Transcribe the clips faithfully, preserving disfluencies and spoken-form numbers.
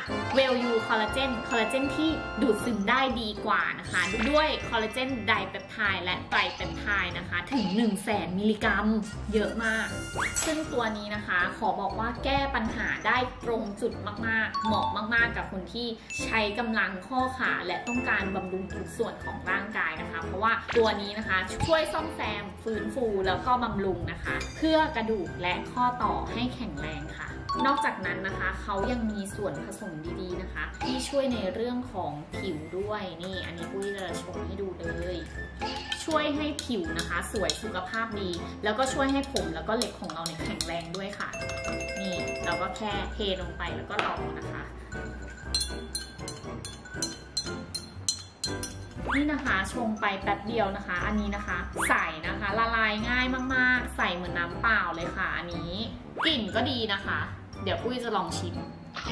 เวลยูคอลลาเจนคอลลาเจนที่ดูดซึมได้ดีกว่านะคะด้วยคอลลาเจนไดเปปไทด์และไตรเปปไทด์นะคะถึง หนึ่งแสน มิลลิกรัมเยอะมากซึ่งตัวนี้นะคะขอบอกว่าแก้ปัญหาได้ตรงจุดมากๆเหมาะมากๆกับคนที่ใช้กำลังข้อขาและต้องการบำรุงทุกส่วนของร่างกายนะคะเพราะว่าตัวนี้นะคะช่วยซ่อมแซมฟื้นฟูแล้วก็บำรุงนะคะเพื่อกระดูกและข้อต่อให้แข็งแรงค่ะนอกจากนั้นนะคะเขายังมีส่วนผสมดีๆนะคะที่ช่วยในเรื่องของผิวด้วยนี่อันนี้ปุ้ยจะโชว์ให้ดูเลยช่วยให้ผิวนะคะสวยสุขภาพดีแล้วก็ช่วยให้ผมแล้วก็เล็บของเราเนี่ยแข็งแรงด้วยค่ะนี่เราก็แค่เทลงไปแล้วก็รอนะคะนี่นะคะชงไปแป๊บเดียวนะคะอันนี้นะคะใส่นะคะละลายง่ายมากๆใส่เหมือนน้ำเปล่าเลยค่ะอันนี้กลิ่นก็ดีนะคะเดี๋ยวปุ้ยจะลองชิม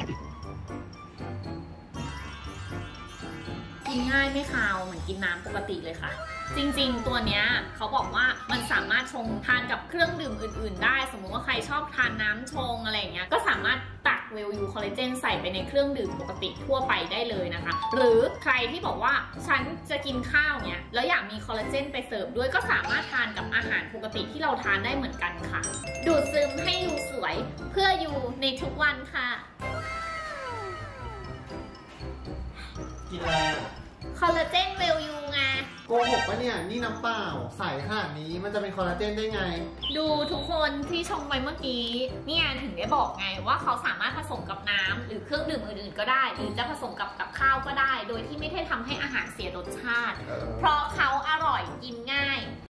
กินง่ายไม่คาวเหมือนกินน้ำปกติเลยค่ะจริงๆตัวเนี้ยเขาบอกว่ามันสามารถชงทานกับเครื่องดื่มอื่นๆได้สมมุติว่าใครชอบทานน้ำชงอะไรอย่างเงี้ยก็สามารถตักเวลยูคอลลาเจนใส่ไปในเครื่องดื่มปกติทั่วไปได้เลยนะคะหรือใครที่บอกว่าฉันจะกินข้าวเนี้ยแล้วอยากมีคอลลาเจนไปเสิร์ฟด้วยก็สามารถทานกับอาหารปกติที่เราทานได้เหมือนกันค่ะดูดซึมให้ยูสวยเพื่อยูในทุกวันค่ะกินอะไรคอลลาเจนเวลยูไงโกหกปะเนี่ยนี่น้ำเปล่าใส่ขนาดนี้มันจะเป็นคอลลาเจนได้ไงดูทุกคนที่ชงไปเมื่อกี้เนี่ยถึงได้บอกไงว่าเขาสามารถผสมกับน้ำหรือเครื่องดื่มอื่นๆก็ได้หรือจะผสมกับกับข้าวก็ได้โดยที่ไม่ได้ทำให้อาหารเสียรสชาติเพราะเขาอร่อยกินง่าย